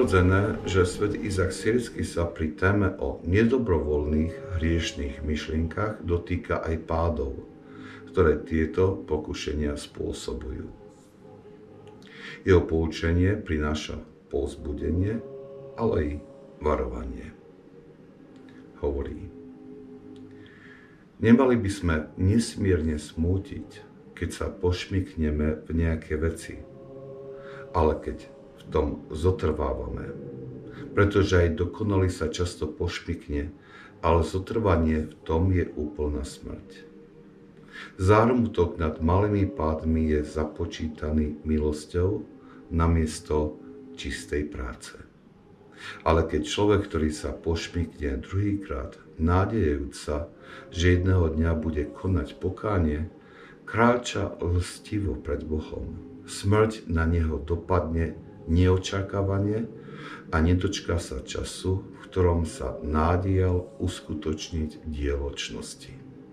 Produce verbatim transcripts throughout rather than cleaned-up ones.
prirodzené, že svätý Izák Sýrsky sa pri téme o nedobrovoľných hriešnych myšlienkach dotýka aj pádov, ktoré tieto pokušenia spôsobujú. Jeho poučenie prináša povzbudenie, ale aj varovanie. Hovorí: nemali by sme nesmierne smútiť, keď sa pošmykneme v nejaké veci, ale keď v tom zotrvávame. Pretože aj dokonalý sa často pošmykne, ale zotrvanie v tom je úplná smrť. Zármutok nad malými pádmi je započítaný milosťou namiesto čistej práce. Ale keď človek, ktorý sa pošmykne druhýkrát, nádejujúc sa, že jedného dňa bude konať pokánie, kráča lstivo pred Bohom. Smrť na neho dopadne neočakávane a nedočká sa času, v ktorom sa nádejal uskutočniť dielo čnosti.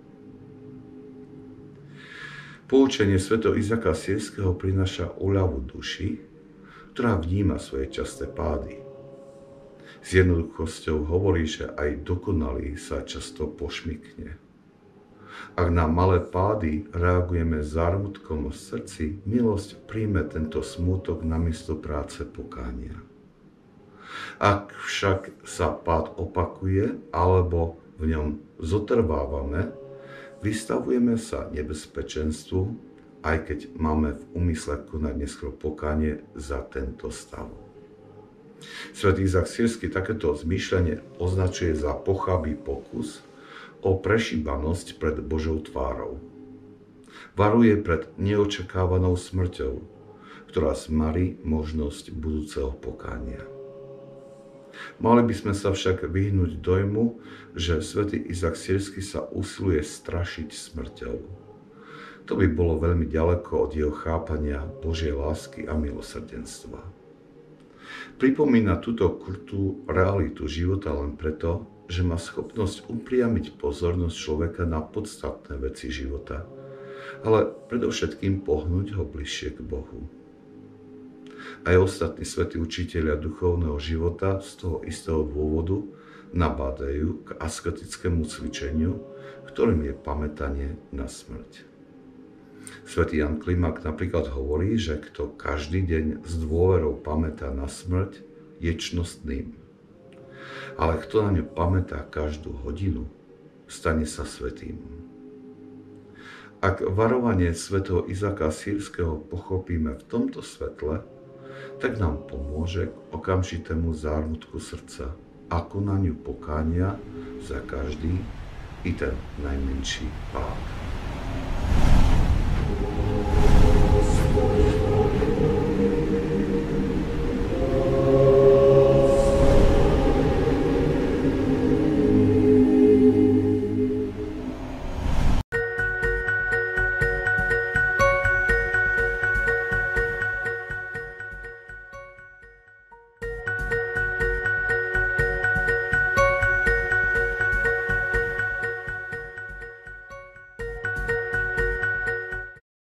Poučenie svätého Izáka Sýrskeho prináša úľavu duši, ktorá vníma svoje časté pády. S jednoduchosťou hovorí, že aj dokonalý sa často pošmykne. Ak na malé pády reagujeme zármutkom v srdci, milosť príjme tento smútok namiesto práce pokánia. Ak však sa pád opakuje alebo v ňom zotrvávame, vystavujeme sa nebezpečenstvu, aj keď máme v úmysle konať neskôr pokánie za tento stav. Svätý Izák Sýrsky takéto zmýšľanie označuje za pochabý pokus o prešíbanosť pred Božou tvárou. Varuje pred neočakávanou smrťou, ktorá zmarí možnosť budúceho pokánia. Mali by sme sa však vyhnúť dojmu, že svätý Izák Sýrsky sa usiluje strašiť smrťou. To by bolo veľmi ďaleko od jeho chápania Božej lásky a milosrdenstva. Pripomína túto krutú realitu života len preto, že má schopnosť upriamiť pozornosť človeka na podstatné veci života, ale predovšetkým pohnúť ho bližšie k Bohu. Aj ostatní svätí učitelia duchovného života z toho istého dôvodu nabádajú k asketickému cvičeniu, ktorým je pamätanie na smrť. Svätý Ján Klimák napríklad hovorí, že kto každý deň s dôverou pamätá na smrť, je čnostným. Ale kto na ňu pamätá každú hodinu, stane sa svätým. Ak varovanie svätého Izáka Sýrskeho pochopíme v tomto svetle, tak nám pomôže k okamžitému zármutku srdca a konaniu pokánia za každý, i ten najmenší pád.